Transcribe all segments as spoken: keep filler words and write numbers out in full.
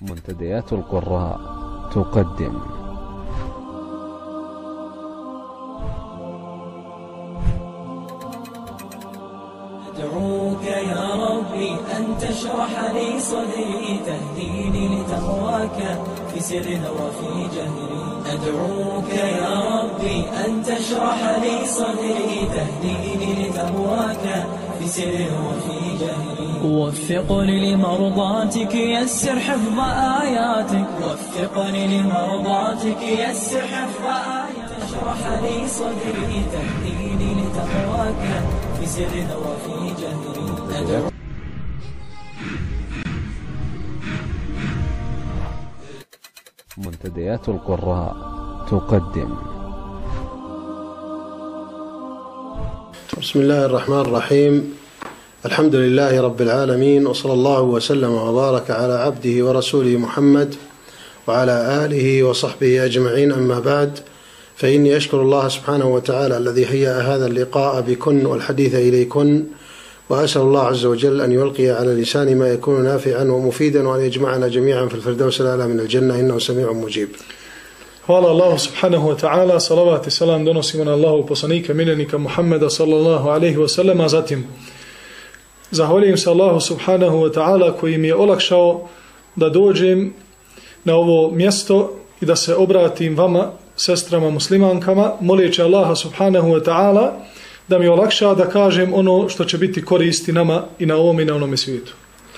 منتديات القراء تقدم أدعوك يا ربي أن تشرح لي صدري تهديني لتقواك في سر وفي جهري. أدعوك يا ربي أن تشرح لي صدري تهديني لتقواك في سر وفي جهري. وفقني لمرضاتك يسر حفظ آياتك وفقني لمرضاتك يسر حفظ آياتك. اشرح لي صدري تهديني لتقواك في سر وفي جهري. منتديات القراء تقدم. بسم الله الرحمن الرحيم. الحمد لله رب العالمين، وصلى الله وسلم وبارك على عبده ورسوله محمد وعلى آله وصحبه أجمعين. أما بعد، فإني أشكر الله سبحانه وتعالى الذي هيأ هذا اللقاء بكن والحديث إليكن، وأسأل الله عز وجل أن يلقي على لساني ما يكون نافعا ومفيدا، وأن يجمعنا جميعا في الفردوس الأعلى من الجنة، إنه سميع مجيب. Hvala Allahu subhanahu wa ta'ala, salavat i salam donosimo na Allahu poslanika, miljenika Muhammeda sallallahu alaihi wa sallam. Zatim, zahvaljujem se Allahu subhanahu wa ta'ala koji mi je olakšao da dođem na ovo mjesto i da se obratim vama, sestrama muslimankama, moleći Allaha subhanahu wa ta'ala da mi olakša da kažem ono što će biti koristi nama i na ovom i na onome svijetu.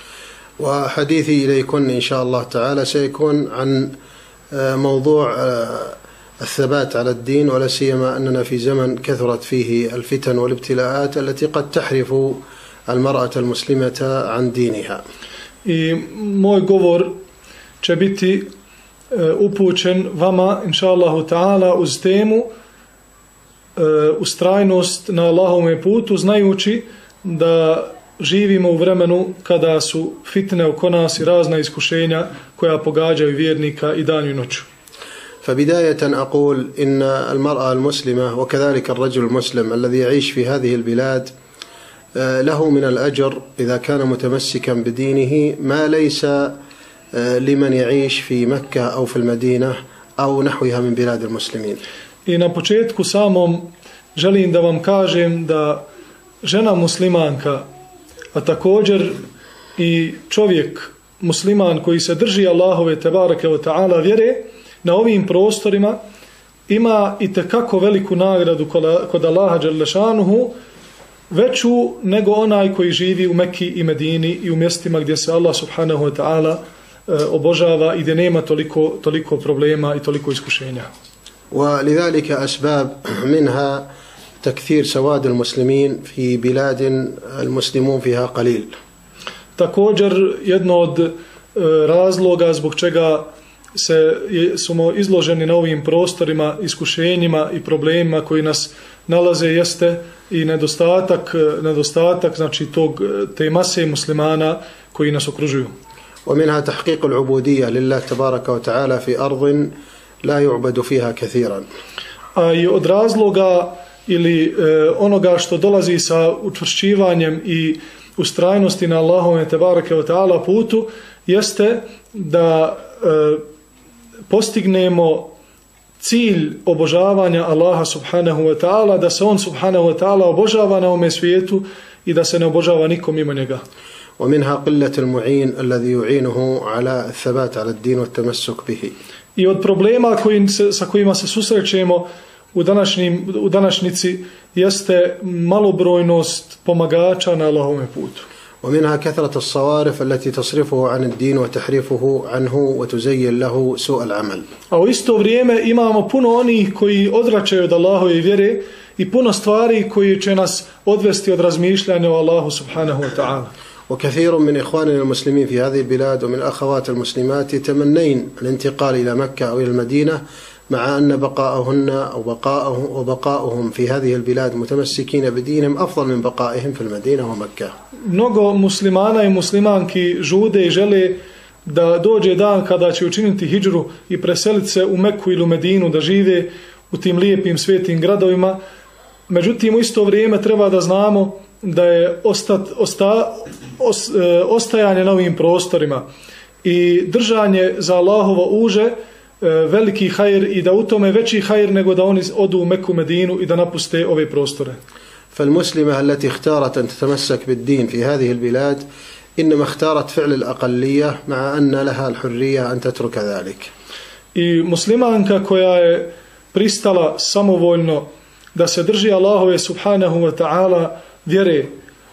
وحديثي إليكن إن شاء الله تعالى سيكون عن موضوع الثبات على الدين، ولا سيما أننا في زمن كثرت فيه الفتن والابتلاءات التي قد تحرف المرأة المسلمة عن دينها. I moj govor će biti upućen vama, inša Allahu ta'ala, uz temu ustrajnost na Allahovome putu, znajući da živimo u vremenu kada su fitne oko nas i razna iskušenja koja pogađaju vjernika i danju i noću. فبداية أقول إن المرأة المسلمة وكذلك الرجل المسلم الذي يعيش في هذه البلاد له من الأجر إذا كان متمسكا بدينه ما ليس لمن يعيش في مكة أو في المدينة أو نحوها من بلاد المسلمين. I na početku samom želim da vam kažem da žena muslimanka, a također i čovjek musliman koji se drži Allahove tebareke ve ta'ala vjere na ovim prostorima ima itekako veliku nagradu kod Allaha dželle šanuhu, veću nego onaj koji živi u Mekki i Medini i u mjestima gdje se Allah subhanahu wa ta'ala obožava i gdje nema toliko, toliko problema i toliko iskušenja. ولذلك أسباب منها تكثير سواد المسلمين في بلاد المسلمون فيها قليل. Također jedno od razloga zbog čega se smo izloženi na ovim prostorima iskušenjima i problemima koji nas nalaze jeste i nedostatak nedostatak znači tog te mase muslimana koji nas okružuju. ومنها تحقيق العبودية لله تبارك وتعالى في أرض لا يعبد فيها كثيرا. A i od razloga ili e, onoga što dolazi sa učvršćivanjem i ustrajnosti na Allahove tebareke ve ta'ala putu jeste da e, postignemo cilj obožavanja Allaha subhanahu wa ta'ala, da se on subhanahu wa ta'ala obožava na ovome svijetu i da se ne obožava nikom mimo njega. ومنها قلة المعين الذي يعينه على الثبات على الدين والتمسك به. I od problema koji se, sa kojima se susrećemo u, današnjim, u današnjici jeste malobrojnost pomagača na Allahovome putu. ومنها كثرة الصوارف التي تصرفه عن الدين وتحرفه عنه وتزين له سوء العمل. A u isto vrijeme imamo puno onih koji odvraćaju od Allahove vjere i puno stvari koji će nas odvesti od razmišljanja o Allahu subhanahu wa ta'ala. وكثير من إخواننا المسلمين في هذه البلاد ومن الأخوات المسلمات يتمنين الانتقال إلى مكة أو إلى المدينة، مع أن بقاءهن أو بقاءهم وبقاؤهم في هذه البلاد متمسكين بدينهم أفضل من بقائهم في المدينة ومكة. Mnogo muslimana i muslimanki žude i žele da dođe dan kada će učiniti hidžru i preseliti se u Meku ili u Medinu, da žive u tim lijepim svetim gradovima. Međutim, u isto vrijeme treba da znamo da je ostat, osta, os, e, ostajanje na ovim prostorima i držanje za Allahovo uže veliki hajr i da u tome veći hajr nego da oni odu u Meku, Medinu i da napuste ove prostore. فالمسلمة التي اختارت أن تتمسك بالدين في هذه البلاد إنما اختارت فعل الأقلية مع أن لها الحرية أن تترك ذلك. I muslimanka koja je pristala samovoljno da se drži Allahove subhanahu wa ta'ala vjere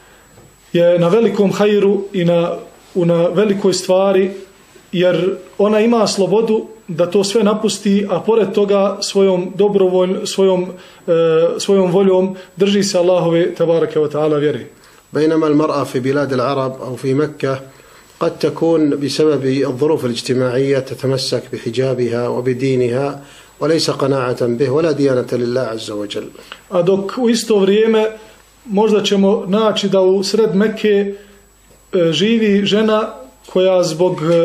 je na velikom hajru i na, na velikoj stvari, jer ona ima slobodu da to sve napusti, a pored toga svojom dobrovoljnom, svojom, e, svojom voljom drži se Allahove tabaraka wa ta'ala vjeri. بينما المرأة في بلاد العرب أو في مكة قد تكون بسبب الظروف الاجتماعية تتمسك بحجابها وبدينها وليس قناعة به ولا ديانة لله عز وجل. A dok u isto vrijeme možda ćemo naći da u sred Mekke e, živi žena koja zbog e,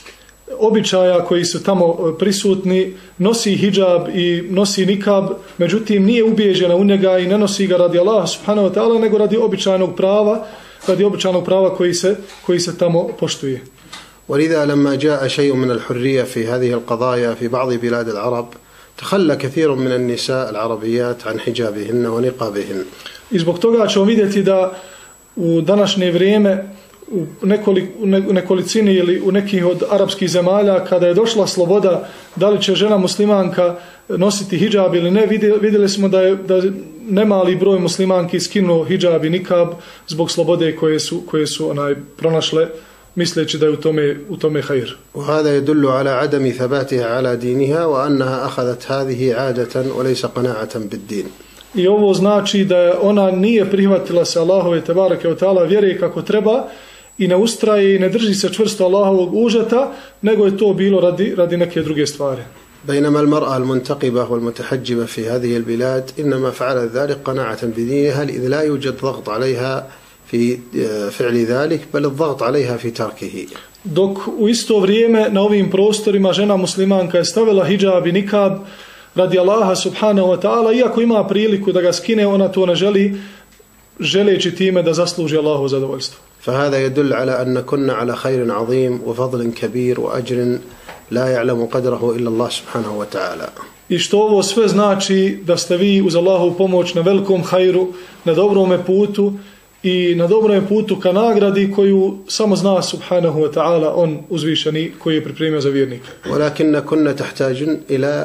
običaja koji su tamo prisutni nosi hidžab i nosi nikab, međutim nije ubijeđena u njega i ne nosi ga radi Allaha subhanahu wa ta'ala, nego radi običajnog prava, radi običajnog prava koji se, koji se tamo poštuje. ولذا لما جاء شيء من الحرية في هذه القضايا في بعض بلاد العرب تخلى كثير من النساء العربيات عن حجابهن ونقابهن. I zbog toga ćemo vidjeti da u današnje vrijeme u nekolik, nekolicini ili u nekih od arapskih zemalja kada je došla sloboda da li će žena muslimanka nositi hidžab ili ne, vidjeli smo da je da nemali broj muslimanki skinuo hidžab i nikab zbog slobode koje su, koje su onaj pronašle misleći da je u tome, u tome hajr. وهذا يدل على عدم ثباتها على دينها وأنها أخذت هذه عادة وليس قناعة بالدين. I ovo znači da ona nije prihvatila se Allahove tebareke ve taala vjere kako treba i ne ustraje i ne drži se čvrsto Allahovog užeta, nego je to bilo radi, radi neke druge stvari. بينما المرأة المنتقبة والمتحجبة في هذه البلاد إنما فعلت ذلك قناعة بدينها إذ لا يوجد ضغط عليها في فعل ذلك بل الضغط عليها في تركه. Dok u isto vrijeme na ovim prostorima žena muslimanka je stavila hidžab i nikab radi Allaha subhanahu wa ta'ala, iako ima priliku da ga skine, ona to ne želi, želeći time da zasluži Allahovo zadovoljstvo. فهذا يدل على أن كنا على خير عظيم وفضل كبير وأجر لا يعلم قدره إلا الله سبحانه وتعالى. I što ovo sve znači da ste vi uz Allahovu pomoć na velikom hajru, na dobrome putu i na dobrome putu ka nagradi koju samo zna subhanahu wa ta'ala on uzvišeni koji je pripremio za vjernike. ولكن كنا تحتاجون إلى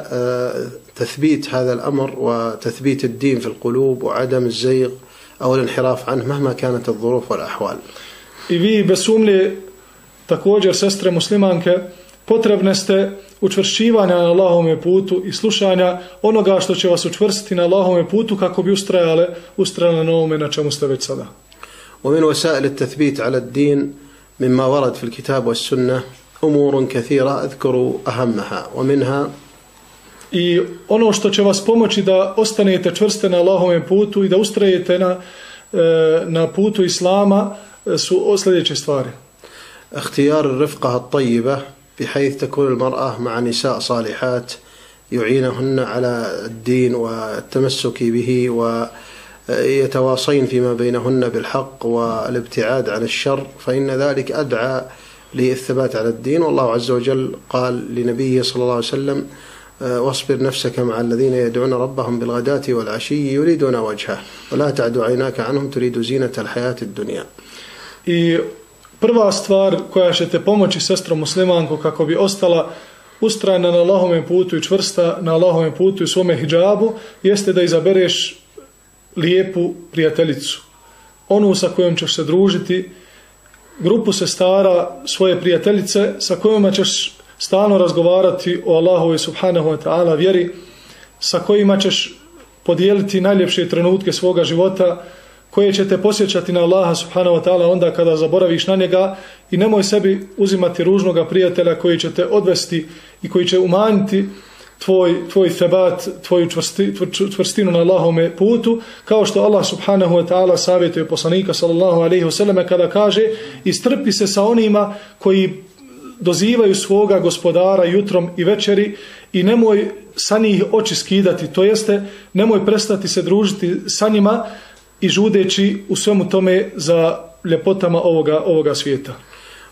تثبيت هذا الأمر وتثبيت الدين في القلوب وعدم الزيغ أو الانحراف عنه مهما كانت الظروف والأحوال. I vi bez sumnje također sestre muslimanke potrebne ste učvršćivanja na Allahovome putu i slušanja onoga što će vas učvrstiti na Allahovome putu kako bi ustrajale, ustrajale na ovome na čemu ste već sada. ومن وسائل التثبيت على الدين مما ورد في الكتاب والسنة أمور كثيرة أذكر أهمها ومنها I ono što će vas pomoći da ostanete čvrste na Allahovome putu i da ustrajete na, na putu Islama su sljedeće stvari. اختيار الرفقة الطيبة بحيث تكون المرأة مع نساء صالحات يعينهن على الدين والتمسك به ويتواصين فيما بينهن بالحق والابتعاد عن الشر فإن ذلك أدعى للثبات على الدين. والله عز وجل قال لنبيه صلى الله عليه وسلم واصبر نفسك مع الذين يدعون ربهم بالغداة والعشي يريدون وجهه ولا تعد عيناك عنهم تريد زينة الحياة الدنيا. I prva stvar koja će te pomoći sestro muslimanko kako bi ostala ustrajna na Allahovome putu i čvrsta na Allahovome putu i svome hidžabu jeste da izabereš lijepu prijateljicu. Onu sa kojom ćeš se družiti, grupu sestara, svoje prijateljice sa kojima ćeš stalno razgovarati o Allahovi subhanahu wa ta'ala vjeri, sa kojima ćeš podijeliti najljepše trenutke svoga života, koje će te posjećati na Allaha subhanahu wa ta'ala onda kada zaboraviš na njega i nemoj sebi uzimati ružnoga prijatelja koji će te odvesti i koji će umanjiti tvoj, tvoj thebat, tvoju čvrsti, čvrstinu na Allahome putu, kao što Allah subhanahu wa ta'ala savjetuje poslanika sallallahu alaihi wasallam kada kaže istrpi se sa onima koji dozivaju svoga gospodara jutrom i večeri i nemoj sa njih oči skidati, to jeste nemoj prestati se družiti sa njima i žudeći u svemu tome za ljepotama ovoga, ovoga svijeta.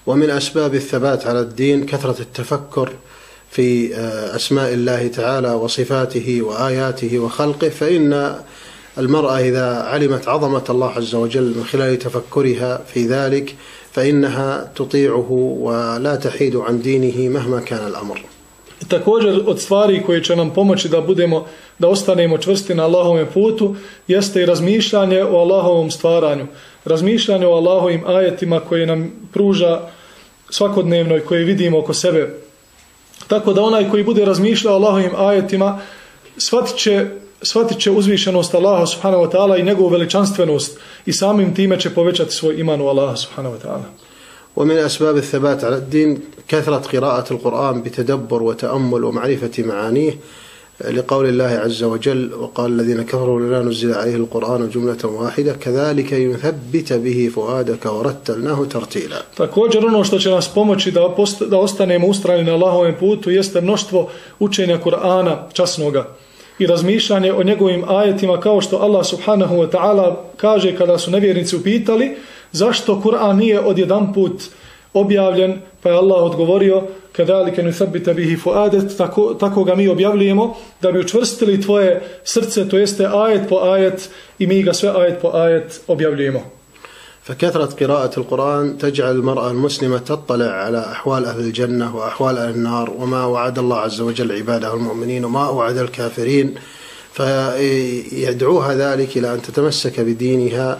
ومن أسباب الثبات على الدين كثرة التفكر في أسماء الله تعالى وصفاته وآياته وخلقه، فإن المرأة إذا علمت عظمة الله عز وجل من خلال تفكرها في ذلك فإنها تطيعه ولا تحيد عن دينه مهما كان الأمر. Također od stvari koje će nam pomoći da budemo, da ostanemo čvrsti na Allahovom putu jeste i razmišljanje o Allahovom stvaranju, razmišljanje o Allahovim ajetima koje nam pruža svakodnevno i koje vidimo oko sebe. Tako da onaj koji bude razmišljao o Allahovim ajetima shvatit će, shvatit će uzvišenost Allaha subhanahu wa ta'ala i njegovu veličanstvenost i samim time će povećati svoj iman u Allaha subhanahu wa ta'ala. ومن أسباب الثبات على الدين كثرة قراءة القرآن بتدبر وتأمل ومعرفة معانيه، لقول الله عز وجل: وقال الذين كفروا لا نزل عليه القرآن جملة واحدة كذلك يثبت به فؤادك ورتلناه ترتيلا. Također ono što će nas pomoći da, post, da ostanemo ustrajni na Allahovom putu jeste mnoštvo učenja Kur'ana časnoga i razmišljanje o njegovim ajetima, kao što Allah subhanahu wa ta'ala kaže kada su nevjernici upitali zašto Kur'an nije odjedanput objavljen, pa je Allah odgovorio: kadalike nuthabbita bihi fuadet, tako, tako ga mi objavljujemo da bi učvrstili tvoje srce, to jeste ajet po ajet, i mi ga sve ajet po ajet objavljujemo. فكثرة قراءة القرآن تجعل المرأة المسلمة تطلع على أحوال أهل الجنة وأحوال أهل النار وما وعد الله عز وجل عباده المؤمنين وما وعد الكافرين، فيدعوها ذلك إلى أن تتمسك بدينها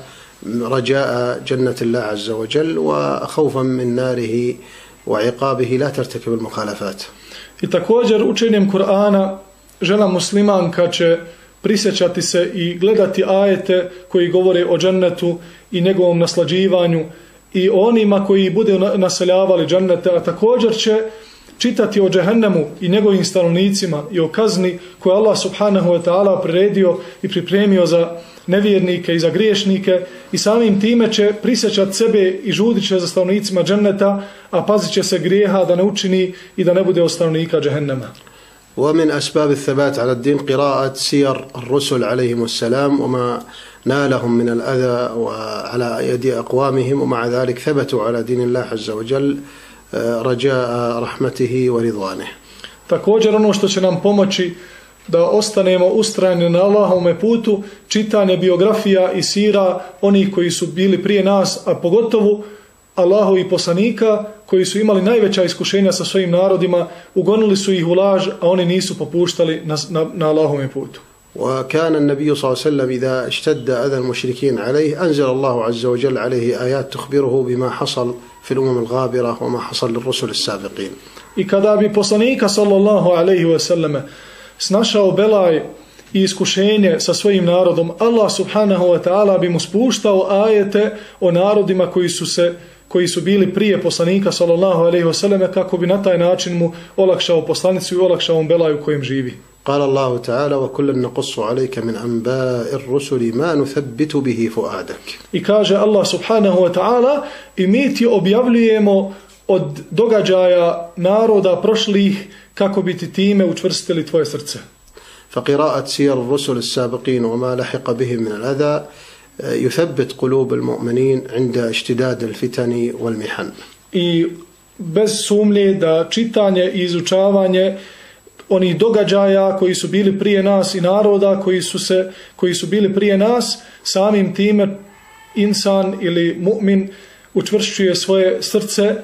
رجاء جنة الله عز وجل وخوفا من ناره وعقابه لا ترتكب المخالفات. I također učenjem Kur'ana žena muslimanka će prisjećati se i gledati ajete koji govore o džennetu i njegovom naslađivanju i onima koji bude naseljavali džennete, a također će čitati o džehennemu i njegovim stanovnicima i o kazni koju Allah subhanahu wa ta'ala priredio i pripremio za nevjernike i za griješnike, i samim time će prisjećati sebe i žudit će za stanovnicima dženneta, a pazit će se grijeha da ne učini i da ne bude od stanovnika džehennema. ومن أسباب الثبات على الدين قراءة سير الرسل عليهم السلام وما نالهم من الأذى وعلى يد أقوامهم، ومع ذلك ثبتوا على دين الله عز وجل رجاء رحمته ورضوانه. Također ono što će nam pomoći da ostanemo ustrajni na Allahovome putu, čitanje biografija i sira onih koji su bili prije nas, a pogotovo Allahovi poslanika koji su imali najveća iskušenja sa svojim narodima, ugonili su ih u laž, a oni nisu popuštali na, na, na Allahovome putu. وكان النبي صلى الله عليه وسلم إذا اشتد أذى المشركين عليه أنزل الله عز وجل عليه آيات تخبره بما حصل في الأمم الغابرة وما حصل للرسل السابقين. I kada bi poslanika sallallahu alejhi ve selleme snašao belaj i iskušenje sa svojim narodom, Allah subhanahu wa ta'ala bi mu spuštao ajete o narodima koji su se koji su bili prije poslanika sallallahu alejhi ve selleme, kako bi na taj način mu olakšao poslanicu i olakšao mu belaj u kojem živi. قال الله تعالى: وكلا نقص عليك من أنباء الرسل ما نثبت به فؤادك. I kaže Allah subhanahu wa ta'ala: i mi ti objavljujemo od događaja naroda prošlih kako bi ti time učvrstili tvoje srce. فقراءة سير الرسل السابقين وما لحق بهم من الأذى يثبت قلوب المؤمنين عند اشتداد الفتن والمحن. I bez sumnje da čitanje i izučavanje onih događaja koji su bili prije nas i naroda koji su se koji su bili prije nas, samim time insan ili mu'min učvršćuje svoje srce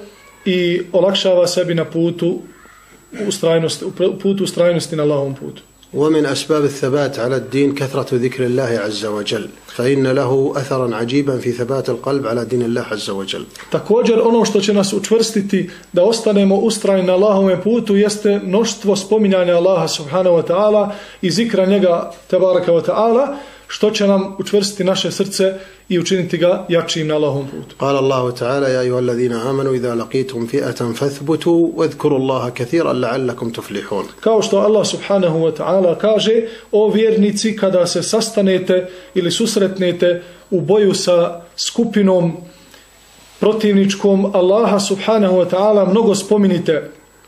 i olakšava sebi na putu ustrajnosti, putu ustrajnosti na Allahovom putu. ومن أسباب الثبات على الدين كثرة ذكر الله عز وجل فإن له أثرا عجيبا في ثبات القلب على دين الله عز وجل. Također ono što će nas učvrstiti da ostanemo ustrajni na Allahovom putu jeste mnoštvo spominjanja Allaha subhanahu wa ta'ala i zikra njega tebaraka wa ta'ala, što će nam učvrstiti naše srce i učiniti ga jačim na Allahovom putu. قال الله تعالى: يا أيها الذين آمنوا إذا لقيتم فئة فاثبتوا واذكروا الله كثيرا لعلكم تفلحون. Kao što Allah subhanahu wa ta'ala kaže: o vjernici, kada se sastanete ili susretnete u boju sa skupinom protivničkom, Allaha subhanahu wa ta'ala mnogo spominite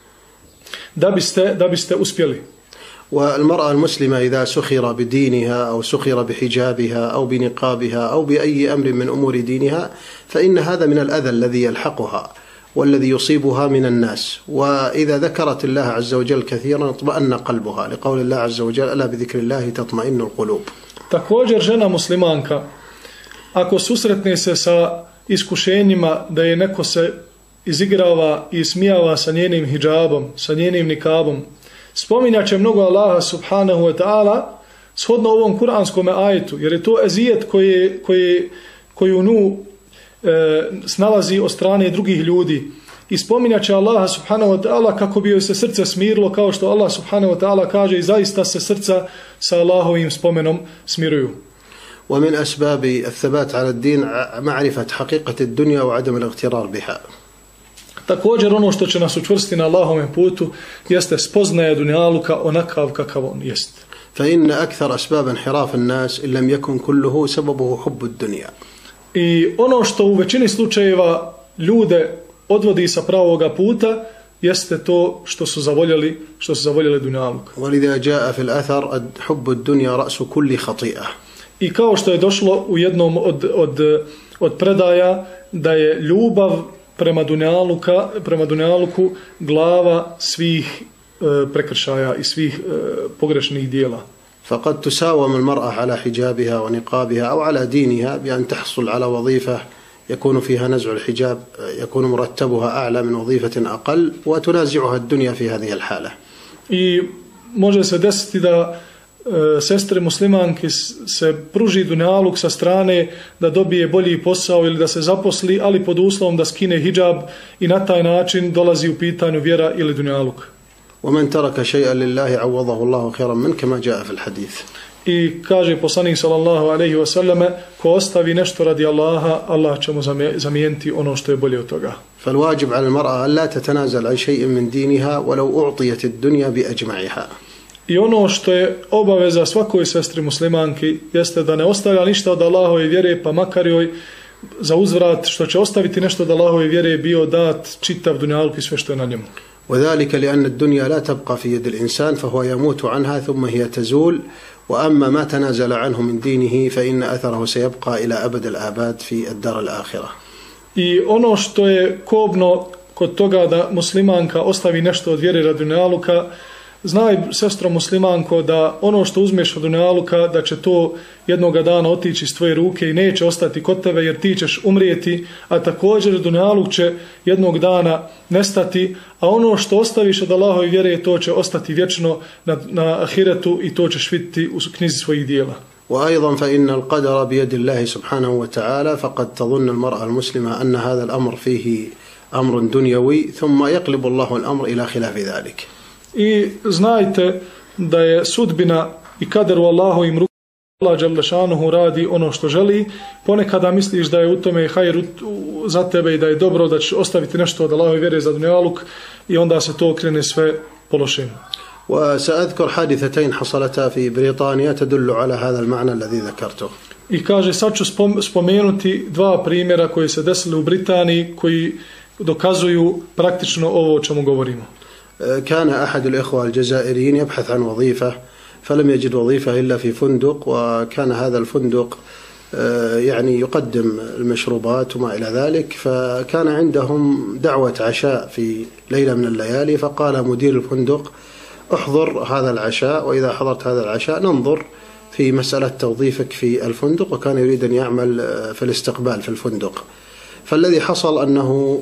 da biste da biste uspjeli. والمرأة المسلمة إذا سخر بدينها أو سخر بحجابها أو بنقابها أو بأي أمر من أمور دينها فإن هذا من الأذى الذي يلحقها، والذي يصيبها من الناس، وإذا ذكرت الله عز وجل كثيرا اطمأن قلبها، لقول الله عز وجل ألا بذكر الله تطمئن القلوب. Također žena muslimanka, ako susretne se sa iskušenjima da je neko se izigrava i smijava sa njenim hidžabom, sa njenim nikabom, spominjat će mnogo Allaha subhanahu wa ta'ala shodno ovom kuranskom ajetu, jer je to ezijet koji, koji, koji u nju e, snalazi od strane drugih ljudi. I spominjat će Allaha subhanahu wa ta'ala kako bi joj se srce smirilo, kao što Allah subhanahu wa ta'ala kaže, i zaista se srca sa Allahovim spomenom smiruju. ومن أسباب الثبات على الدين معرفة حقيقة الدنيا وعدم الاغترار بها. Također ono što će nas učvrstiti na Allahovom putu jeste spoznaja dunjaluka onakav kakav on jest. فإن أكثر أسباب انحراف الناس إن لم يكن كله سببه حب الدنيا. I ono što u većini slučajeva ljude odvodi sa pravoga puta jeste to što su zavoljeli, što su zavoljeli dunjaluk. ولذا جاء في الأثر حب الدنيا رأس كل خطيئة. I kao što je došlo u jednom od, od, od predaja da je ljubav prema dunjaluka, prema dunjaluku glava svih e, prekršaja i svih e, pogrešnih dijela. فقد تساوم المرأة على حجابها ونقابها أو على دينها بأن تحصل على وظيفة يكون فيها نزع الحجاب يكون مرتبها أعلى من وظيفة أقل وتنازعها الدنيا في هذه الحالة. I može se desiti da e, sestre muslimanke se pruži dunjaluk sa strane da dobije bolji posao ili da se zaposli, ali pod uslovom da skine hidžab, i na taj način dolazi u pitanju vjera ili dunjaluk. ومن ترك شيئا لله عوضه الله خيرا منه كما جاء في الحديث. I kaže poslanik sallallahu alejhi ve selleme, ko ostavi nešto radi Allaha, Allah će mu zamijeniti ono što je bolje od toga. فالواجب على المرأة ألا تتنازل عن شيء من دينها ولو أعطيت الدنيا بأجمعها. I ono što je obaveza svakoj sestri muslimanki jeste da ne ostavlja ništa od Allahove vjere, pa makar joj za uzvrat što će ostaviti nešto od Allahove vjere bio dat čitav dunjaluk i sve što je na njemu. وذلك لأن الدنيا لا تبقى في يد الإنسان فهو يموت عنها ثم هي تزول، وأما ما تنازل عنه من دينه فإن أثره سيبقى إلى أبد الآباد في الدار الآخرة. I ono što je kobno kod toga da muslimanka ostavi nešto od vjere radi dunjaluka, znaj, sestro muslimanko, da ono što uzmeš od dunjaluka, da će to jednoga dana otići iz tvoje ruke i neće ostati kod tebe, jer ti ćeš umrijeti, a također dunjaluk će jednog dana nestati, a ono što ostaviš od Allahove vjere, to će ostati vječno na, na ahiretu i to ćeš vidjeti u knjizi svojih dijela. وأيضا فإن القدر بيد الله سبحانه وتعالى، فقد تظن المرأة المسلمة أن هذا الأمر فيه أمر دنيوي ثم يقلب الله الأمر إلى خلاف ذلك. I znajte da je sudbina i kader u Allahovim rukama, Allah dželle šanuhu radi ono što želi. Ponekada misliš da je u tome hajr za tebe i da je dobro, da ćeš ostaviti nešto od Allahove vjere za dunjaluk, i onda se to okrene sve po lošem. وسأذكر حادثتين حصلتا في بريطانيا تدل على هذا المعنى الذي ذكرته. I kaže, sad ću spomenuti dva primjera koji se desili u Britaniji koji dokazuju praktično ovo o čemu govorimo. كان أحد الإخوة الجزائريين يبحث عن وظيفة فلم يجد وظيفة إلا في فندق، وكان هذا الفندق يعني يقدم المشروبات وما إلى ذلك، فكان عندهم دعوة عشاء في ليلة من الليالي، فقال مدير الفندق احضر هذا العشاء، وإذا حضرت هذا العشاء ننظر في مسألة توظيفك في الفندق، وكان يريد أن يعمل في الاستقبال في الفندق. فالذي حصل أنه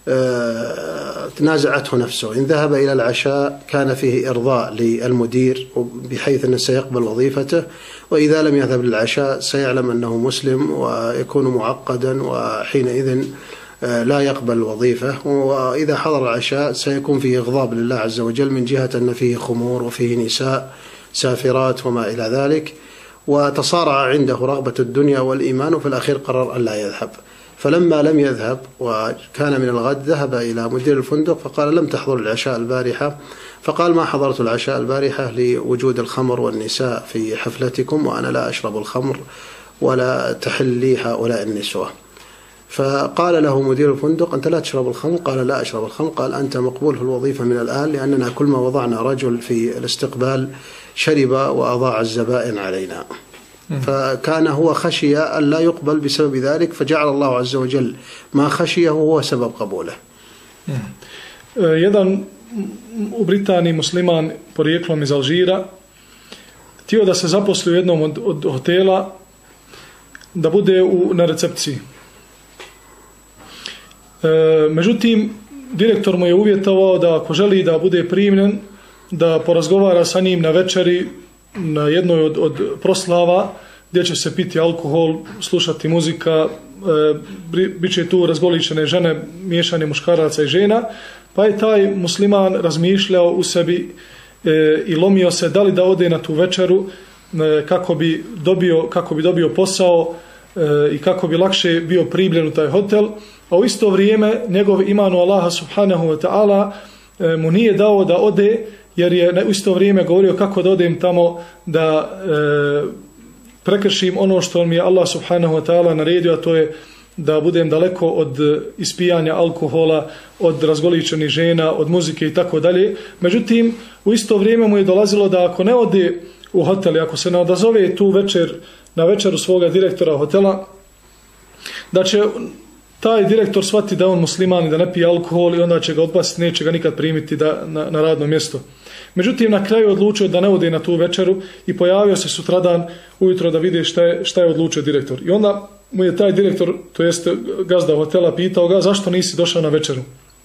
تنازعته نفسه، إن ذهب إلى العشاء كان فيه إرضاء للمدير بحيث أنه سيقبل وظيفته، وإذا لم يذهب للعشاء سيعلم أنه مسلم ويكون معقدا وحينئذ لا يقبل الوظيفة، وإذا حضر العشاء سيكون فيه إغضاب لله عز وجل من جهة أن فيه خمور وفيه نساء سافرات وما إلى ذلك، وتصارع عنده رغبة الدنيا والإيمان، وفي الأخير قرر أن لا يذهب. فلما لم يذهب وكان من الغد ذهب إلى مدير الفندق فقال لم تحضر العشاء البارحة، فقال ما حضرت العشاء البارحة لوجود الخمر والنساء في حفلتكم، وأنا لا أشرب الخمر ولا تحل لي هؤلاء النسوة. فقال له مدير الفندق أنت لا تشرب الخمر؟ قال لا أشرب الخمر. قال أنت مقبول في الوظيفة من الآن، لأننا كل ما وضعنا رجل في الاستقبال شرب وأضاع الزبائن علينا. فكان هو خشي أن لا يقبل بسبب ذلك، فجعل الله عز وجل ما خشيه هو سبب قبوله. Jedan u Britaniji musliman porijeklom iz Alžira htio da se zaposli u jednom od, od hotela da bude u, na recepciji. E, međutim, direktor mu je uvjetovao da ako želi da bude primljen, da porazgovara sa njim na večeri na jednoj od, od proslava gdje će se piti alkohol, slušati muzika, e, bit će tu razgoličene žene, miješanje muškaraca i žena, pa je taj musliman razmišljao u sebi e, i lomio se da li da ode na tu večeru e, kako bi dobio, kako bi dobio posao e, i kako bi lakše bio primljen u taj hotel, a u isto vrijeme njegov iman u Allaha subhanahu wa ta'ala e, mu nije dao da ode, jer je u isto vrijeme govorio kako da odem tamo da e, prekršim ono što mi je Allah subhanahu wa ta'ala naredio, a to je da budem daleko od ispijanja alkohola, od razgoličenih žena, od muzike i tako dalje. Međutim, u isto vrijeme mu je dolazilo da ako ne ode u hotel, ako se ne odazove tu večer na večeru svoga direktora hotela, da će taj direktor shvati da je on musliman i da ne pije alkohol i onda će ga odpasti, neće ga nikad primiti da, na, na radno mjesto. Međutim, na kraju odlučio da ne ode na tu večeru i pojavio se sutradan ujutro da vidi šta je, šta je odlučio direktor. I onda mu je taj direktor, to jest gazda hotela, pitao ga zašto nisi došao na večeru.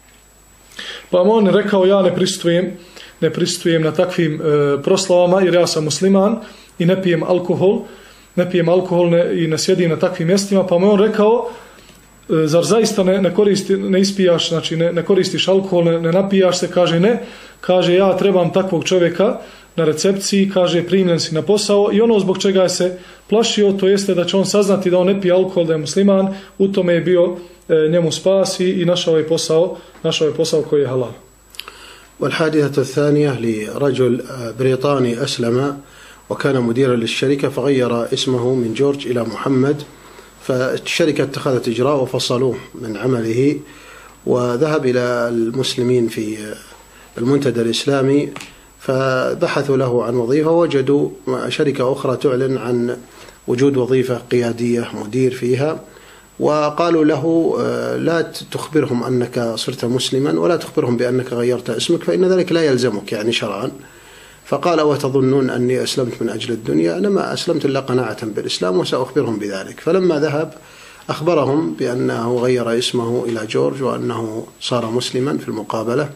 Pa mu on rekao, ja ne prisustujem, ne prisustujem na takvim e, proslavama jer ja sam musliman i ne pijem alkohol, ne pijem alkohol ne, i ne sjedim na takvim mjestima. Pa mu on rekao, e, zar zaista ne, ne, koristi, ne ispijaš, znači ne, ne koristiš alkohol, ne, ne napijaš se? Kaže ne, kaže ja trebam takvog čovjeka na recepciji, kaže primljen si na posao, i ono zbog čega je se plašio, to jeste da će on saznati da on ne pije alkohol, da je musliman, u tome je bio e, njemu spas i, i našao je posao, našao je posao koji je halal. والحادثة الثانية لرجل بريطاني أسلم وكان مديرا للشركة فغير اسمه من جورج إلى محمد، فالشركة اتخذت إجراء وفصلوه من عمله وذهب إلى المسلمين في المنتدى الإسلامي فبحثوا له عن وظيفة، وجدوا شركة أخرى تعلن عن وجود وظيفة قيادية مدير فيها، وقالوا له لا تخبرهم أنك صرت مسلما ولا تخبرهم بأنك غيرت اسمك فإن ذلك لا يلزمك يعني شرعا. فقال وتظنون أني أسلمت من أجل الدنيا؟ أنا ما أسلمت إلا قناعة بالإسلام وسأخبرهم بذلك. فلما ذهب أخبرهم بأنه غير اسمه إلى جورج وأنه صار مسلما في المقابلة،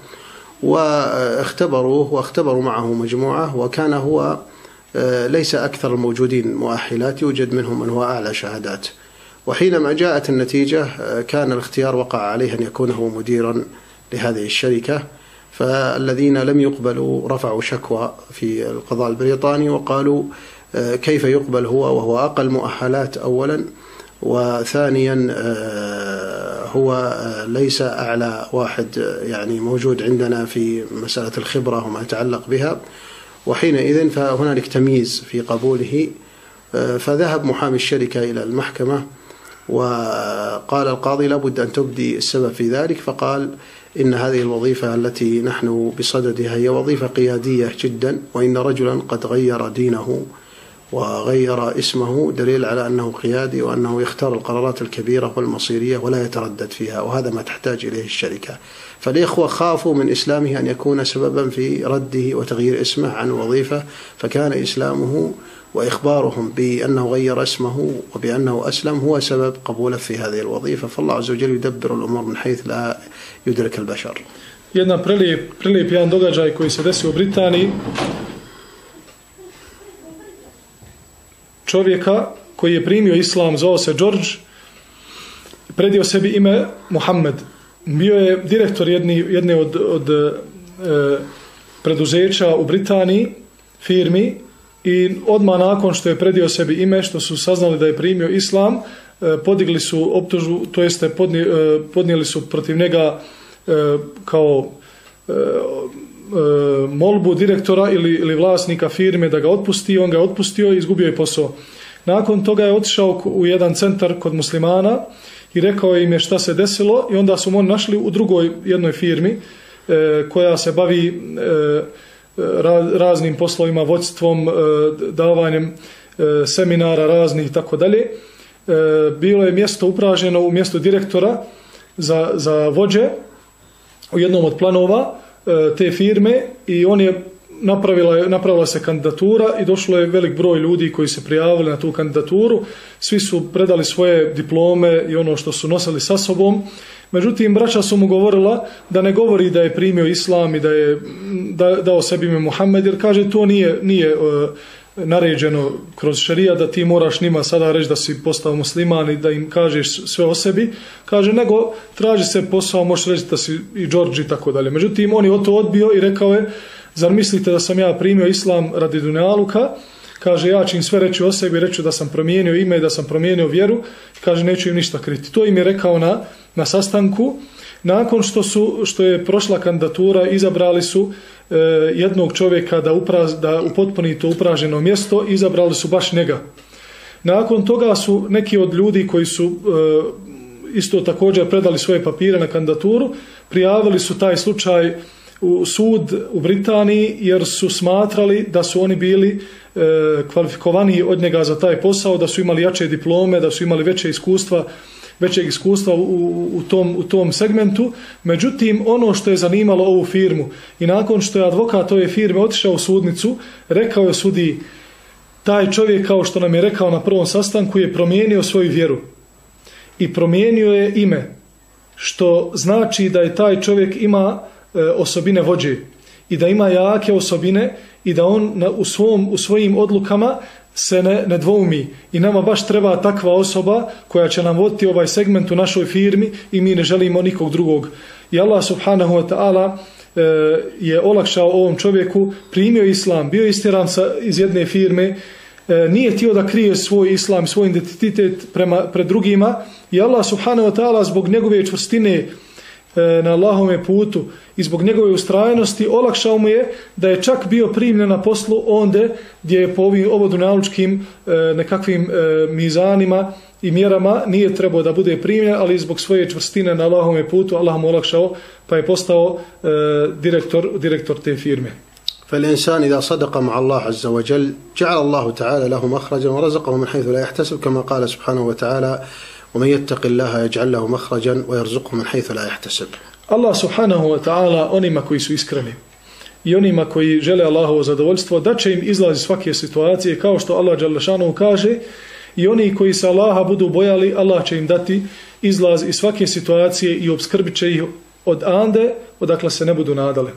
واختبروه واختبروا معه مجموعة، وكان هو ليس أكثر الموجودين مؤهلات، يوجد منهم من هو أعلى شهادات. وحينما جاءت النتيجة كان الاختيار وقع عليه أن يكون هو مديرا لهذه الشركة، فالذين لم يقبلوا رفعوا شكوى في القضاء البريطاني وقالوا كيف يقبل هو وهو أقل مؤهلات أولا، وثانيا هو ليس أعلى واحد يعني موجود عندنا في مسألة الخبرة وما يتعلق بها، وحينئذ فهنالك تمييز في قبوله. فذهب محامي الشركة إلى المحكمة وقال القاضي لابد أن تبدي السبب في ذلك، فقال إن هذه الوظيفة التي نحن بصددها هي وظيفة قيادية جدا، وإن رجلا قد غير دينه وغير اسمه دليل على أنه قيادي وأنه يختار القرارات الكبيرة والمصيرية ولا يتردد فيها، وهذا ما تحتاج إليه الشركة. فالإخوة خافوا من إسلامه أن يكون سببا في رده وتغيير اسمه عن وظيفة، فكان إسلامه وإخبارهم بأنه غير اسمه وبأنه أسلم هو سبب قبوله في هذه الوظيفة. فالله عز وجل يدبر الأمور من حيث لا يدرك البشر. Jedna prelijep, prelijep jedan događaj koji se desio u Britaniji, čovjeka koji je primio islam, zvao se George, predio sebi ime Muhammed. Bio je direktor jedni, jedne od, od e, preduzeća u Britaniji, firmi, i odmah nakon što je predio sebi ime, što su saznali da je primio islam, e, podigli su optužu, to jeste podni, e, podnijeli su protiv njega e, kao e, e, molbu direktora ili, ili vlasnika firme da ga otpusti. On ga je otpustio i izgubio je posao. Nakon toga je otišao u jedan centar kod muslimana i rekao im je šta se desilo, i onda su mu našli u drugoj jednoj firmi e, koja se bavi e, raznim poslovima, vođstvom, davanjem seminara raznih i tako dalje. Bilo je mjesto upražnjeno u mjestu direktora za, za vođe, u jednom od planova te firme i on je napravila, napravila se kandidatura i došlo je velik broj ljudi koji se prijavili na tu kandidaturu. Svi su predali svoje diplome i ono što su nosili sa sobom. Međutim, braća su mu govorila da ne govori da je primio islam i da je da, dao sebi ime Muhammed, jer kaže to nije, nije uh, naređeno kroz šerijat da ti moraš njima sada reći da si postao musliman i da im kažeš sve o sebi. Kaže, nego traži se posao, možeš reći da si i Đorđe i tako dalje. Međutim, on je to odbio i rekao je, zar mislite da sam ja primio islam radi dunjaluka? Kaže, ja ću im sve reći o sebi, reću da sam promijenio ime i da sam promijenio vjeru. Kaže, neću im ništa kriti. To im je rekao na, na sastanku. Nakon što, su, što je prošla kandidatura, izabrali su e, jednog čovjeka da, upraz, da upotpuni to upraženo mjesto, izabrali su baš njega. Nakon toga su neki od ljudi koji su e, isto također predali svoje papire na kandidaturu, prijavili su taj slučaj u sud u Britaniji jer su smatrali da su oni bili e, kvalifikovaniji od njega za taj posao, da su imali jače diplome, da su imali veće iskustva, većeg iskustva u, u, tom, u tom segmentu. Međutim, ono što je zanimalo ovu firmu i nakon što je advokat ove firme otišao u sudnicu, rekao je sudiji, taj čovjek, kao što nam je rekao na prvom sastanku, je promijenio svoju vjeru i promijenio je ime, što znači da je taj čovjek ima osobine vođe i da ima jake osobine i da on na, u, svom, u svojim odlukama se ne, ne dvoumi i nama baš treba takva osoba koja će nam voditi ovaj segment u našoj firmi i mi ne želimo nikog drugog. I Allah subhanahu wa ta'ala e, je olakšao ovom čovjeku, primio islam, bio istjeran sa, iz jedne firme, e, nije htio da krije svoj islam, svoj identitet prema, pred drugima i Allah subhanahu wa ta'ala zbog njegove čvrstine na Allahome putu i zbog njegove ustrajnosti olakšao mu je da je čak bio primljen na poslu onde gdje je po ovim ovodunjalučkim nekakvim mizanima i mjerama nije trebao da bude primljen, ali zbog svoje čvrstine na Allahome putu Allah mu olakšao pa je postao direktor, direktor te firme. فالإنسان إذا صدق مع الله عز وجل جعل الله تعالى له مخرجا ورزقه من حيث لا يحتسب كما قال سبحانه وتعالى ومن يتق الله يجعل له مخرجا ويرزقه من حيث لا يحتسب. Allah subhanahu wa ta'ala onima koji su iskreni i onima koji žele Allahovo zadovoljstvo da će im izlaz iz svake situacije, kao što Allah dželle šanuhu kaže, i oni koji se Allaha budu bojali, Allah će im dati izlaz iz svake situacije i obskrbit će ih od ande odakle se ne budu nadali.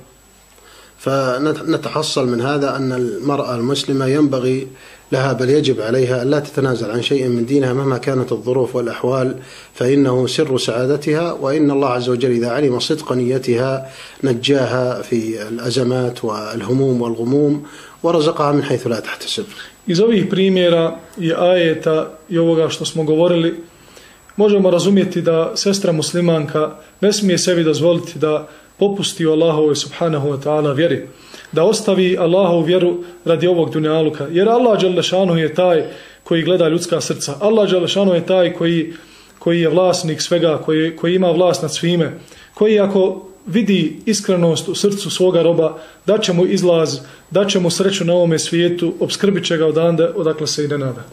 فنتحصل من هذا أن المرأة المسلمة ينبغي لها بل يجب عليها أن لا تتنازل عن شيء من دينها مهما كانت الظروف والأحوال فإنه سر سعادتها وإن الله عز وجل إذا علم صدق نيتها نجاها في الأزمات والهموم والغموم ورزقها من حيث لا تحتسب. Iz ovih primjera i ajeta i ovoga što smo govorili možemo razumjeti da sestra muslimanka ne smije sebi dozvoliti da popusti u Allahovu subhanahu wa ta'ala vjeri, da ostavi Allahovu vjeru radi ovog dunjaluka, jer Allah dželle šanuhu je taj koji gleda ljudska srca. Allah dželle šanuhu je taj koji, koji je vlasnik svega, koji, koji ima vlast nad svime, koji ako vidi iskrenost u srcu svoga roba, da će mu izlaz, da će mu sreću na ovome svijetu, obskrbit će ga odande odakle se i ne nada.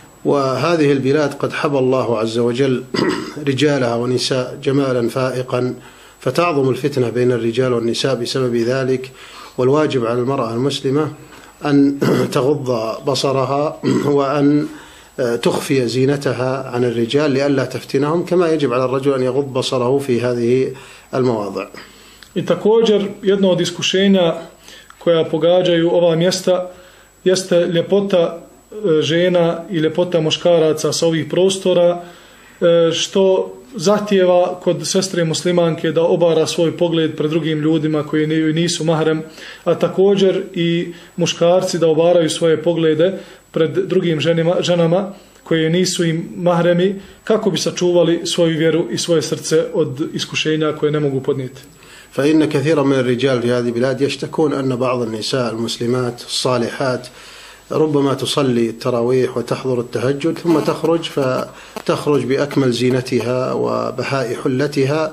وهذه البلاد قد حب الله عز وجل رجالها ونساء جمالا فائقا فتعظم الفتنة بين الرجال والنساء بسبب ذلك والواجب على المرأة المسلمة أن تغض بصرها وأن تخفي زينتها عن الرجال لئلا تفتنهم كما يجب على الرجل أن يغض بصره في هذه المواضع. I također jedno od iskušenja koja pogađaju ova mjesta jeste ljepota žena i ljepota muškaraca sa ovih prostora, što zahtijeva kod sestre muslimanke da obara svoj pogled pred drugim ljudima koji nisu mahrem, a također i muškarci da obaraju svoje poglede pred drugim ženima, ženama koje nisu im mahremi, kako bi sačuvali svoju vjeru i svoje srce od iskušenja koje ne mogu podnijeti. فإن كثيرا من الرجال في هذه البلاد يشتكون أن بعض النساء المسلمات الصالحات ربما تصلي التراويح وتحضر التهجد ثم تخرج فتخرج بأكمل زينتها وبهاء حلتها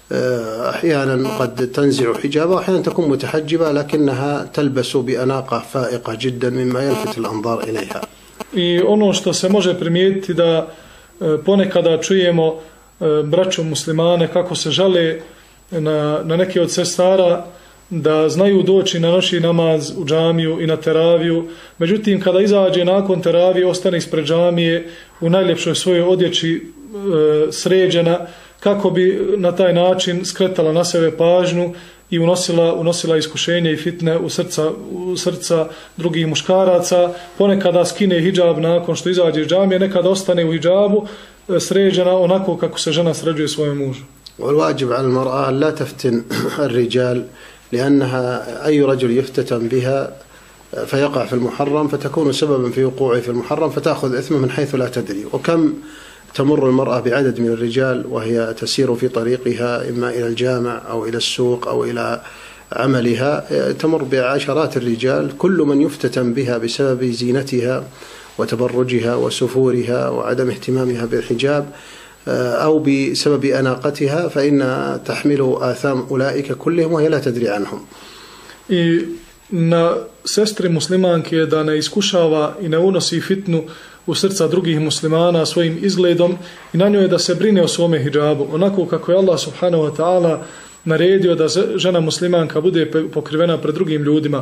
أحيانا قد تنزع حجابها وأحيانا تكون متحجبة لكنها تلبس بأناقة فائقة جدا مما يلفت الأنظار إليها. I ono što se može primijetiti da ponekada čujemo braću muslimane kako se žale na, na neke od sestara da znaju doći na noćni namaz u džamiju i na teraviju. Međutim, kada izađe nakon teravije, ostane ispred džamije u najljepšoj svojoj odjeći e, sređena, kako bi na taj način skretala na sebe pažnju i unosila, unosila iskušenje i fitne u srca, u srca drugih muškaraca. Ponekada skine hidžab nakon što izađe iz džamije, nekada ostane u hidžabu e, sređena onako kako se žena sređuje svojom mužu. والواجب على المرأة لا تفتن الرجال لأنها أي رجل يفتتن بها فيقع في المحرم فتكون سببا في وقوعه في المحرم فتأخذ إثمه من حيث لا تدري. وكم تمر المرأة بعدد من الرجال وهي تسير في طريقها إما إلى الجامع أو إلى السوق أو إلى عملها، تمر بعشرات الرجال كل من يفتتن بها بسبب زينتها وتبرجها وسفورها وعدم اهتمامها بالحجاب أو بسبب أناقتها فإن تحمل آثام أولئك كلهم وهي لا تدري عنهم. I na sestri muslimanke je da ne iskušava i ne unosi fitnu u srca drugih muslimana svojim izgledom i na njoj je da se brine o svome hidžabu. Onako kako je Allah subhanahu wa ta'ala naredio da žena muslimanka bude pokrivena pred drugim ljudima.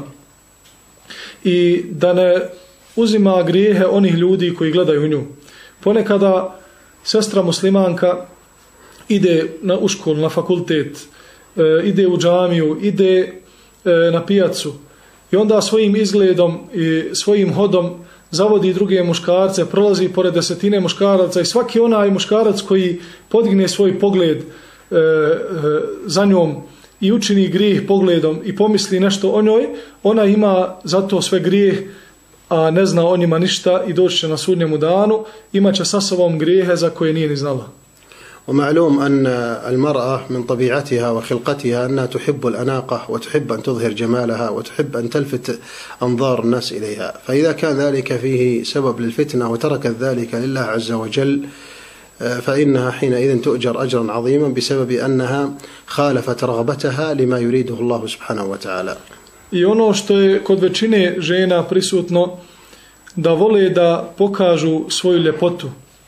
I da ne uzima grijehe onih ljudi koji gledaju nju. Ponekada sestra muslimanka ide na, u školu, na fakultet, e, ide u džamiju, ide e, na pijacu i onda svojim izgledom i svojim hodom zavodi druge muškarce, prolazi pored desetine muškaraca i svaki onaj muškarac koji podigne svoj pogled e, e, za njom i učini grijeh pogledom i pomisli nešto o njoj, ona ima zato sve grijeh, a ne zna o njima ništa i doći će na sudnjemu danu, imat će sa sobom grijehe za koje nije ni znala. ومعلوم أن المرأة من طبيعتها وخلقتها أنها تحب الأناقة وتحب أن تظهر جمالها وتحب أن تلفت أنظار الناس إليها، فإذا كان ذلك فيه سبب للفتنة وتركت ذلك لله عز وجل فإنها حينئذ تؤجر أجرا عظيما بسبب أنها خالفت رغبتها لما يريده الله سبحانه وتعالى. I ono što je kod većine žena prisutno, da vole da pokažu svoju ljepotu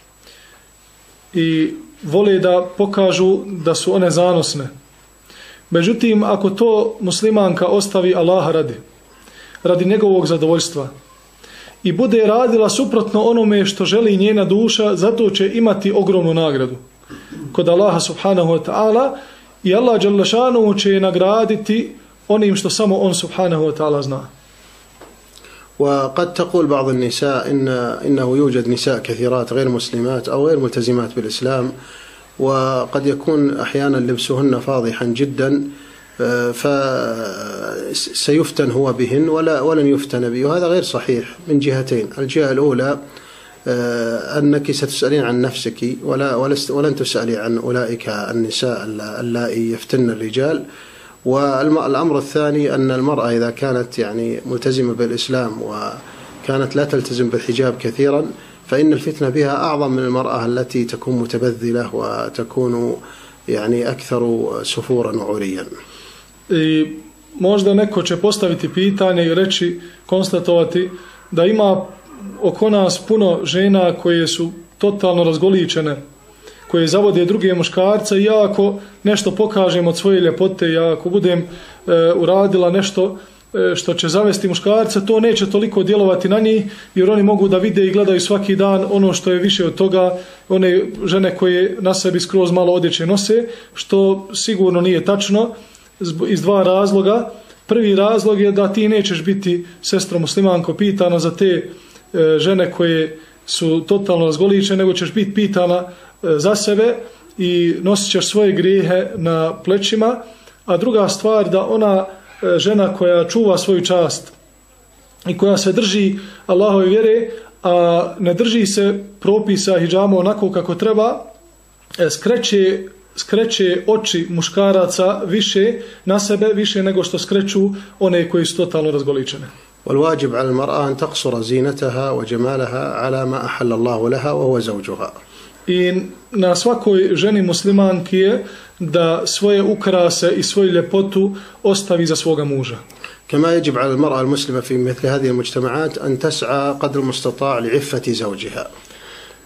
i vole da pokažu da su one zanosne. Međutim, ako to muslimanka ostavi Allaha radi, radi njegovog zadovoljstva i bude radila suprotno onome što želi njena duša, zato će imati ogromnu nagradu kod Allaha subhanahu wa ta'ala i Allah dželle šanuhu će je nagraditi onim što samo on subhanahu wa ta'ala zna. وقد تقول بعض النساء إن إنه يوجد نساء كثيرات غير مسلمات أو غير ملتزمات بالإسلام وقد يكون أحيانا لبسهن فاضحا جدا فسيفتن هو بهن ولا ولن يفتن به، وهذا غير صحيح من جهتين. الجهة الأولى أنك ستسألين عن نفسك ولا ولن تسألي عن أولئك النساء اللائي يفتن الرجال. والأمر الثاني أن المرأة إذا كانت يعني ملتزمة بالإسلام وكانت لا تلتزم بالحجاب كثيرا فإن الفتنة بها أعظم من المرأة التي تكون متبذلة وتكون يعني أكثر سفورا وعريا. I možda neko će postaviti pitanje i reći, konstatovati da ima oko nas puno žena koje su totalno razgoličene, koje zavode druge muškarce i ja ako nešto pokažem od svoje ljepote, ja ako budem e, uradila nešto e, što će zavesti muškarce, to neće toliko djelovati na njih jer oni mogu da vide i gledaju svaki dan ono što je više od toga, one žene koje na sebi skroz malo odjeće nose, što sigurno nije tačno iz dva razloga. Prvi razlog je da ti nećeš biti, sestro muslimanko, pitana za te e, žene koje su totalno razgoličene, nego ćeš biti pitana za sebe i nosit ćeš svoje grijehe na plećima. A druga stvar, da ona žena koja čuva svoju čast i koja se drži Allahove vjere, a ne drži se propisa hidžama onako kako treba, skreće, skreće oči muškaraca više na sebe, više nego što skreću one koji su totalno razgoličene. والواجب على المرأة أن تقصر زينتها وجمالها على ما أحل الله لها وهو زوجها. I na svakoj ženi muslimanki je da svoje ukrase i svoju ljepotu ostavi za svoga muža. كما يجب على المرأة المسلمة في مثل هذه المجتمعات أن تسعى قدر المستطاع لعفة زوجها.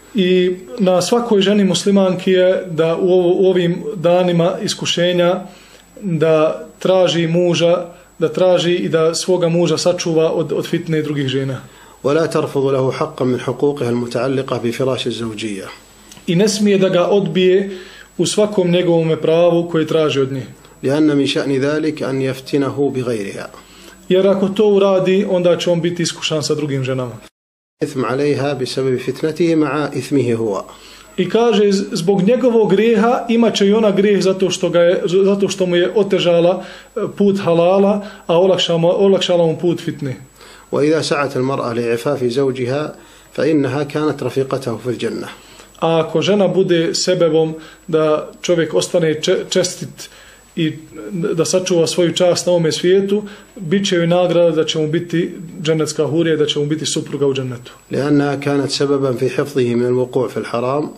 I na svakoj ženi muslimanki je da u, ovo, u ovim danima iskušenja da traži muža, da traži i da svoga muža sačuva od, od fitne drugih žena. ولا ترفض له حقا من حقوقها المتعلقة بفراش الزوجية. I ne smije da ga odbije u svakom njegovom pravu koje traži od nje. لأن من شأن ذلك أن يفتنه بغيرها. Jer ako to uradi, onda će on biti iskušan sa drugim ženama. إثم عليها بسبب فتنته مع إثمه هو. I kaže, zbog njegovog grijeha imat će i ona grijeh zato što, ga je, zato što mu je otežala put halala, a olakšala, olakšala mu put fitne. وإذا سعت المرأة لعفاف زوجها فإنها كانت رفيقته في الجنة. A ako žena bude sebebom da čovjek ostane čestit i da sačuva svoju čast na ovome svijetu, bit će joj nagrada da će mu biti džennetska hurija, da će mu biti supruga u džennetu. لأنها كانت سببا في حفظه من الوقوع في الحرام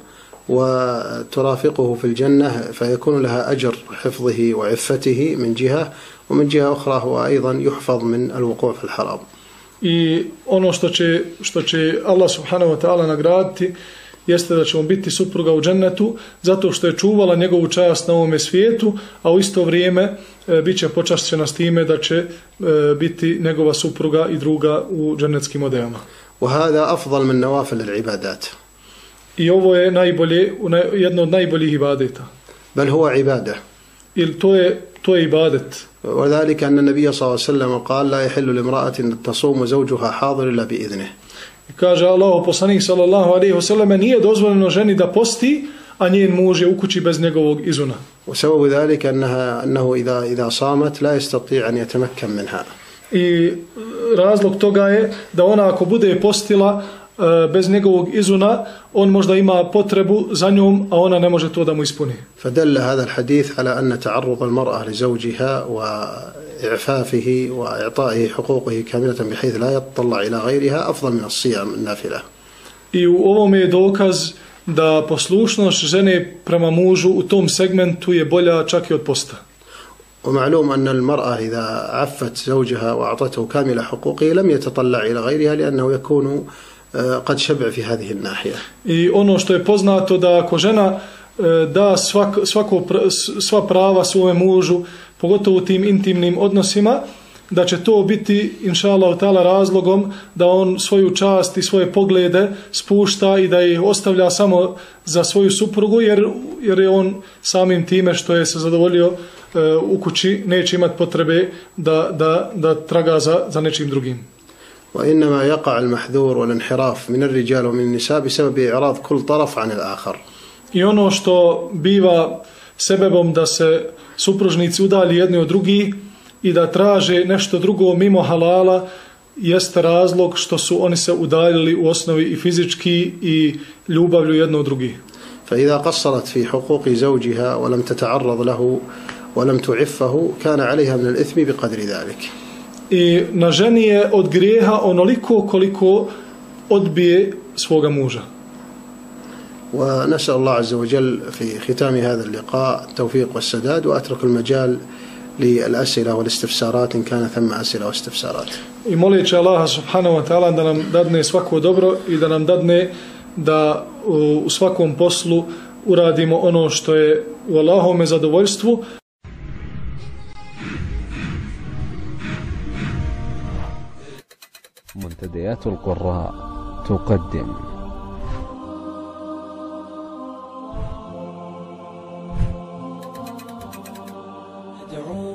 وترافقه في الجنة فيكون لها أجر حفظه وعفته من جهة ومن جهة أخرى هو أيضا يحفظ من الوقوع في الحرام. I ono što će, što će Allah subhanahu wa ta'ala nagraditi jeste da će mu biti supruga u džennetu zato što je čuvala njegovu čast na ovome svijetu, a u isto vrijeme e, bit će počašćena s time da će e, biti njegova supruga i druga u džennetskim odejama. وهذا أفضل من نوافل العبادات. I ovo je najbolje, jedno od najboljih ibadeta. بل هو عبادة. Ili to je, to je ibadet. وذلك أن النبي صلى الله عليه وسلم قال لا يحل لامرأة أن تصوم وزوجها حاضر إلا بإذنه. I kaže Allah poslanik sallallahu alejhi ve selleme nije dozvoljeno ženi da posti, a njen muž je u kući bez njegovog izuna. وسبب ذلك أنها أنه إذا إذا صامت لا يستطيع أن يتمكن منها. I razlog toga je da ona ako bude postila bez njegovog izuna, on možda ima potrebu za njom, a ona ne može to da mu ispuni. فدل هذا الحديث على أن تعرض المرأة لزوجها وإعفافه وإعطائه حقوقه كاملة بحيث لا يتطلع إلى غيرها أفضل من الصيام النافلة. I u ovome je dokaz da poslušnost žene prema mužu u tom segmentu je bolja čak i od posta. ومعلوم أن المرأة إذا عفت زوجها وأعطته كامل حقوقه لم يتطلع إلى غيرها لأنه يكون قد شبع في هذه الناحية. I ono što je poznato da ako žena da svak, svako, sva prava svome mužu, pogotovo u tim intimnim odnosima, da će to biti inša Allah ta'ala razlogom da on svoju čast i svoje poglede spušta i da ih ostavlja samo za svoju suprugu, jer, jer je on samim time što je se zadovoljio uh, u kući neće imati potrebe da, da, da traga za, za nečim drugim. وإنما يقع المحذور والانحراف من الرجال ومن النساء بسبب إعراض كل طرف عن الآخر. I ono što biva sebebom da se supružnici udalji jedni od drugih i da traže nešto drugo mimo halala jeste razlog što su oni se udaljili u osnovi i fizički i ljubavlju jedno od drugih. فإذا قصرت في حقوق زوجها ولم تتعرض له ولم تعفه كان عليها من الإثم بقدر ذلك. I na ženi je od grijeha onoliko koliko odbije svoga muža. ونسأل الله عز وجل في ختام هذا اللقاء التوفيق والسداد وأترك المجال للأسئلة والاستفسارات إن كان ثم أسئلة واستفسارات. I moleći Allaha subhanahu wa ta'ala da nam dadne svako dobro i da nam dadne da u svakom poslu uradimo ono što je u Allahovome zadovoljstvu. منتديات القراء تقدم أدعو